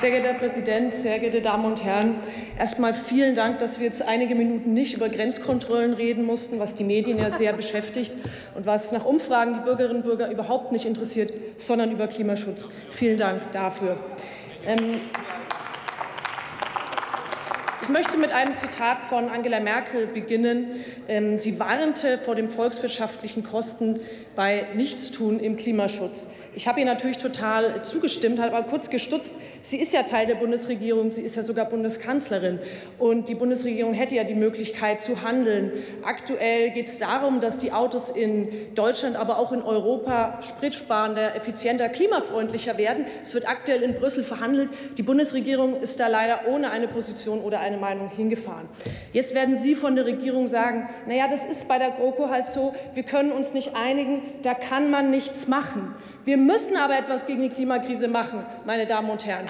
Sehr geehrter Herr Präsident, sehr geehrte Damen und Herren! Erst einmal vielen Dank, dass wir jetzt einige Minuten nicht über Grenzkontrollen reden mussten, was die Medien ja sehr beschäftigt und was nach Umfragen die Bürgerinnen und Bürger überhaupt nicht interessiert, sondern über Klimaschutz. Vielen Dank dafür. Ich möchte mit einem Zitat von Angela Merkel beginnen. Sie warnte vor den volkswirtschaftlichen Kosten bei Nichtstun im Klimaschutz. Ich habe ihr natürlich total zugestimmt, habe aber kurz gestutzt. Sie ist ja Teil der Bundesregierung, sie ist ja sogar Bundeskanzlerin. Und die Bundesregierung hätte ja die Möglichkeit zu handeln. Aktuell geht es darum, dass die Autos in Deutschland, aber auch in Europa spritsparender, effizienter, klimafreundlicher werden. Es wird aktuell in Brüssel verhandelt. Die Bundesregierung ist da leider ohne eine Position oder eine Meinung hingefahren. Jetzt werden Sie von der Regierung sagen, na ja, das ist bei der GroKo halt so, wir können uns nicht einigen, da kann man nichts machen. Wir müssen aber etwas gegen die Klimakrise machen, meine Damen und Herren.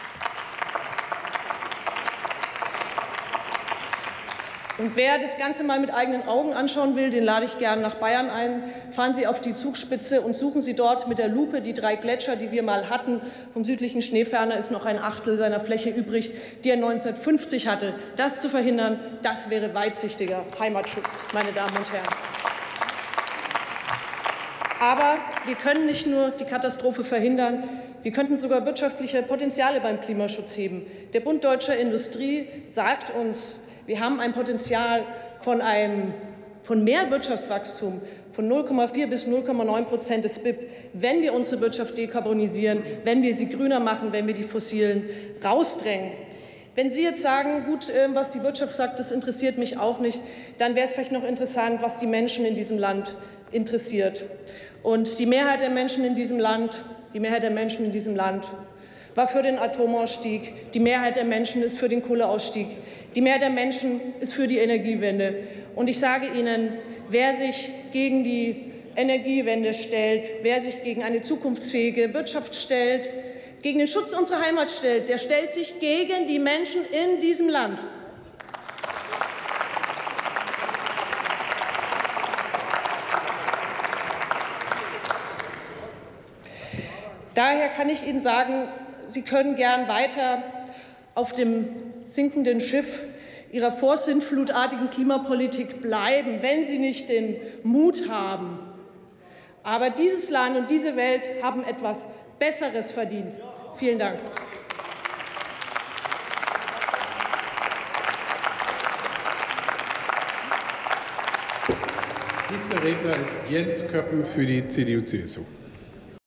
Und wer das Ganze mal mit eigenen Augen anschauen will, den lade ich gern nach Bayern ein. Fahren Sie auf die Zugspitze und suchen Sie dort mit der Lupe die 3 Gletscher, die wir mal hatten. Vom südlichen Schneeferner ist noch ein Achtel seiner Fläche übrig, die er 1950 hatte. Das zu verhindern, das wäre weitsichtiger Heimatschutz, meine Damen und Herren. Aber wir können nicht nur die Katastrophe verhindern, wir könnten sogar wirtschaftliche Potenziale beim Klimaschutz heben. Der Bund Deutscher Industrie sagt uns, wir haben ein Potenzial von mehr Wirtschaftswachstum von 0,4 bis 0,9% des BIP, wenn wir unsere Wirtschaft dekarbonisieren, wenn wir sie grüner machen, wenn wir die Fossilen rausdrängen. Wenn Sie jetzt sagen, gut, was die Wirtschaft sagt, das interessiert mich auch nicht, dann wäre es vielleicht noch interessant, was die Menschen in diesem Land interessiert. Und die Mehrheit der Menschen in diesem Land, war für den Atomausstieg. Die Mehrheit der Menschen ist für den Kohleausstieg. Die Mehrheit der Menschen ist für die Energiewende. Und ich sage Ihnen, wer sich gegen die Energiewende stellt, wer sich gegen eine zukunftsfähige Wirtschaft stellt, gegen den Schutz unserer Heimat stellt, der stellt sich gegen die Menschen in diesem Land. Daher kann ich Ihnen sagen, Sie können gern weiter auf dem sinkenden Schiff Ihrer vorsinnflutartigen Klimapolitik bleiben, wenn Sie nicht den Mut haben. Aber dieses Land und diese Welt haben etwas Besseres verdient. Vielen Dank. Nächster Redner ist Jens Köppen für die CDU-CSU.